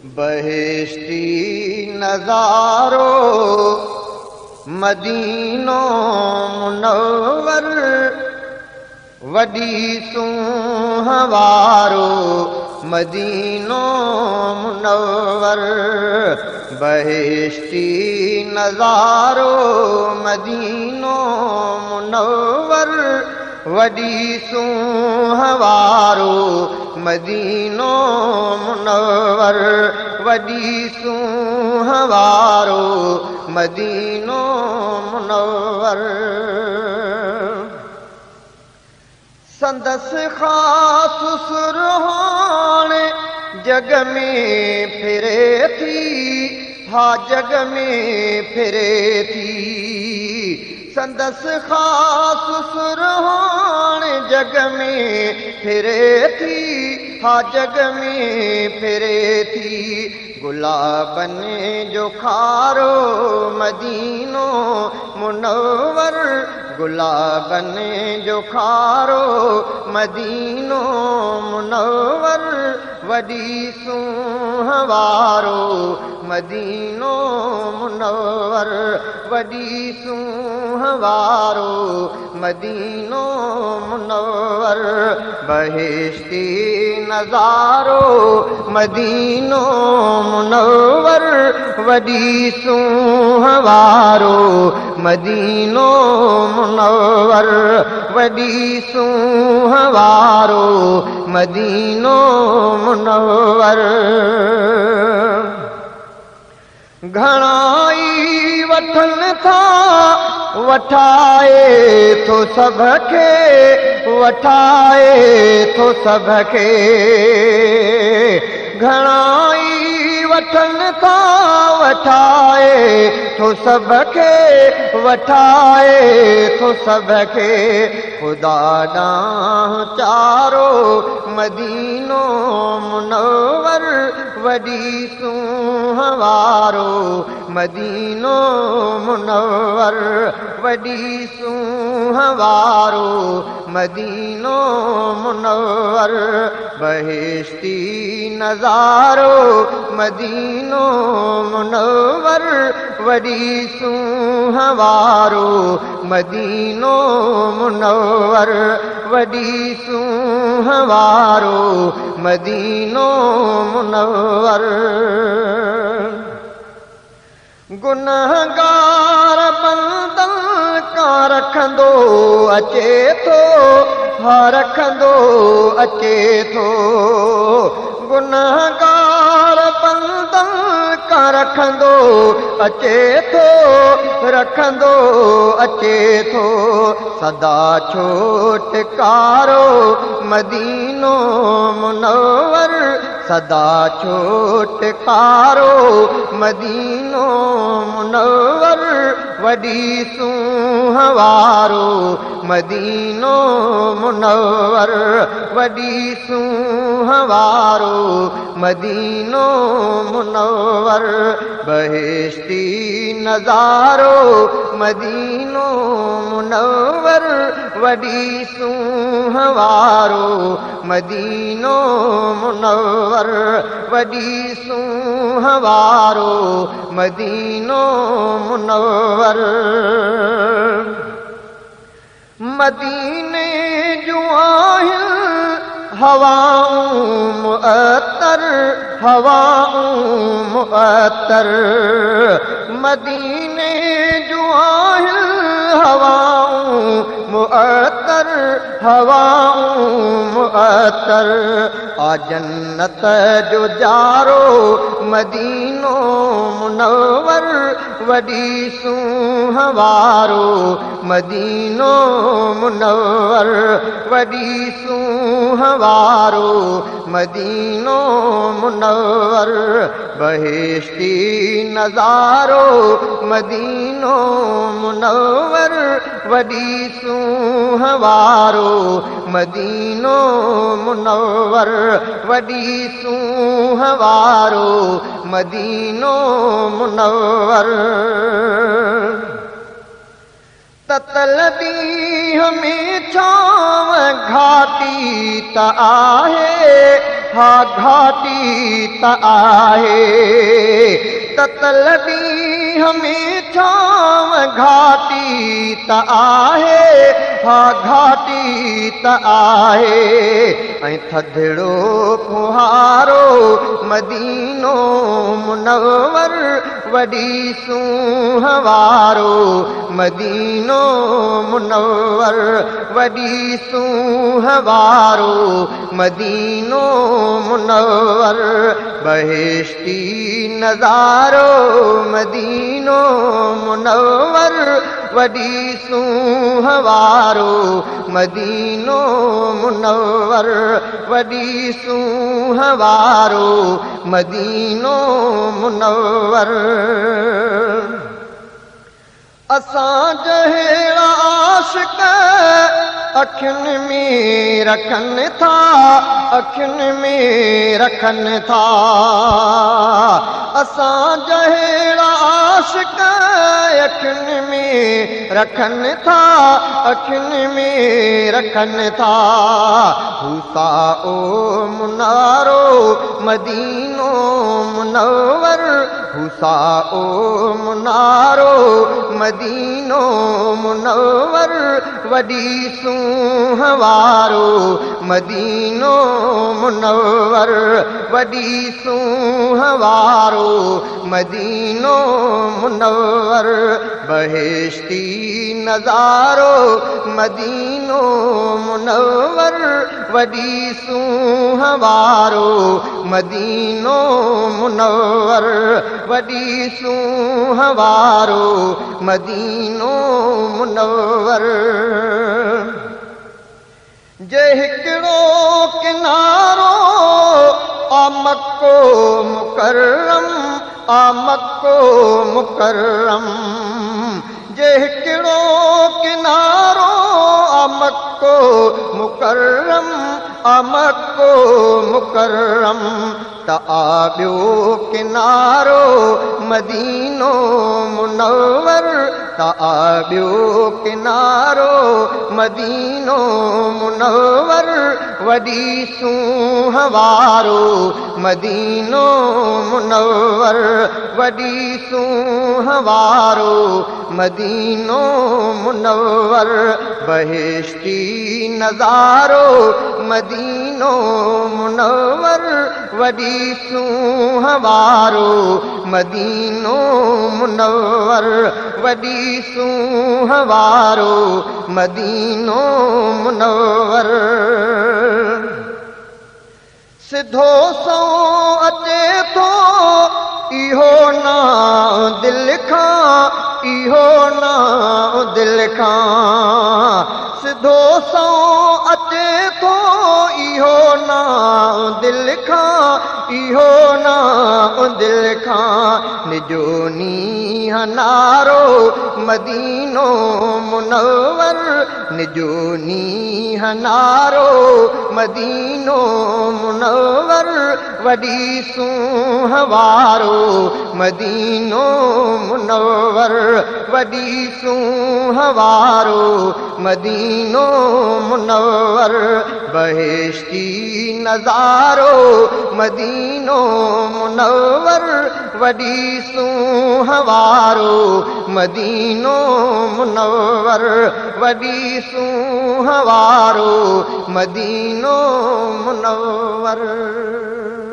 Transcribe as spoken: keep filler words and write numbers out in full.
बहिश्ती नज़ारो मदीनो मुनव्वर वडी सुहवारो मदीनो मुनव्वर बहिश्ती नज़ारो मदीनो मुनव्वर वडी सुहवारो मदीनो मुनव्वर वडी सुहवारो मदीनो मुनव्वर संदस खास सुरहान जग में फिरे थी हा जग में फिरे थी संदस खास सुरहान जग में फिरे थी हा जग में फिरे थी गुलाबन जो खारो मदीनो मुनव्वर गुलाबन जो खारो मदीनो मुनव्वर वडी सुहवारो मदीनो मुनव्वर वडी सुहवारो मदीनो मुनव्वर बहिश्ती नज़ारो मदीनो मुनव्वर वडी सुहवारो मदीनो मुनव्वर वडी सुहवारो मदीनो मुनव्वर घणाई वठन था वठाए तो सबके वठाए तो सबके घणाई वठन था वठाए तो सबके वठाए तो सबके खुदा ॾांहुं चारो मदीनो मुनव्वर वडी सुहवारो मदीनो मुनव्वर वडी सुहवारो मदीनो मुनव्वर बहिश्ती नज़ारो मदीनो मुनव्वर वडी सुहवारो मदीनो मुनव्वर वडी सुहवारो मदीनो मुनव्वर गुनहगार बंदन का रखंदो अचे थो हा रखंदो अचे थो गुनहगार बंदन का रखंदो अचे थो रखंदो अचे थो सदा छोटकारो मदीनो मुनव्वर सदा छोटकारो मदीनो मुनव्वर वडी सुहवारो मदीनो मुनव्वर वडी सुहवारो मदीनो मुनव्वर बहिश्ती नज़ारो मदीनो मुनव्वर वडी सुहवारो मदीनो मुनव्वर वडी सुहवारो मदीनो मुनव्वर मदीने जो आहिनि हवाऊं मुअत्तर हवाऊं मुअत्तर मदीने जो आहिनि हवाऊं मुअत्तर हवाऊं मुअत्तर आ जन्नत जो जारो मदीनो मुनव्वर वडी सुहवारो मदीनो मुनव्वर वडी सुहवारो मदीनो मुनव्वर बहिश्ती नज़ारो मदीनो मुनव्वर वडी सुहवारो मदीनो मुनव्वर वडी सुहवारो मदीनो मुनव्वर ततल ॾींहं में छांव घाटी त आहे हा घाटी त आहे ततलबी हमें छाव घाटी त आहे हा घाटी त आहे ऐं थधिड़ो फुहारो मदीनो मुनव्वर वॾी सूंह वारो मदीनो मुनव्वर वॾी सूंह वारो मदीनो मुनव्वर बहिश्ती नज़ारो मदीनो मुनव्वर वॾी सूंह वारो मदीनो मुनव्वर वॾी सूंह वारो मदीनो मुनव्वर असां जहिड़ा आशिक़ अखियुनि में रखनि था अखियुनि में रखनि था असां जहिड़ा आशिक़ अखियुनि में रखनि था अखियुनि में रखनि था हुसा ओ मुनारो मदीनो मुनव्वर हुसा ओ मुनारो मदीनो मुनव्वर वॾी सूंह वारो मदीनो मुनव्वर वॾी सूंह वारो मदीनो मुनव्वर बहिश्ती नज़ारो मदीनो मुनव्वर वॾी सूंह वारो मदीनो मुनव्वर वॾी सूंह वारो मदीनो मुनव्वर जे हिकिड़ो किनारो आ मक्को मुकर्रम आ मक्को मुकर्रम जे हिकिड़ो किनारो आ मक्को मुकर्रम आ मक्को मुकर्रम त आ ॿियो किनारो मदीनो मुनव्वर त आ ॿियो किनारो मदीनो मुनव्वर वॾी सूंह वारो मदीनो मुनव्वर वॾी सूंह वारो मदीनो मुनव्वर बहिश्ती नज़ारो मदीनो मुनव्वर वॾी सूंह वारो मदीनो मुनव्वर वॾी सूंह वारो मदीनो मुनव्वर सिधो सो अचे थो इहो ना दिल खां इहो ना दिल खां सिधो सो अचे थो इहो ना दिल खां इहो ना दिल खां निजो नींहं नारो मदीनो मुनव्वर निजो नींहं नारो मदीनो मुनव्वर वॾी सूंह वारो मदीनो मुनव्वर वॾी सूंह वारो मदीनो मुनव्वर बहिश्ती नज़ारो मदीनो मुनव्वर वॾी सूंह वारो मदीनो मुनव्वर वॾी सूंह वारो मदीनो मुनव्वर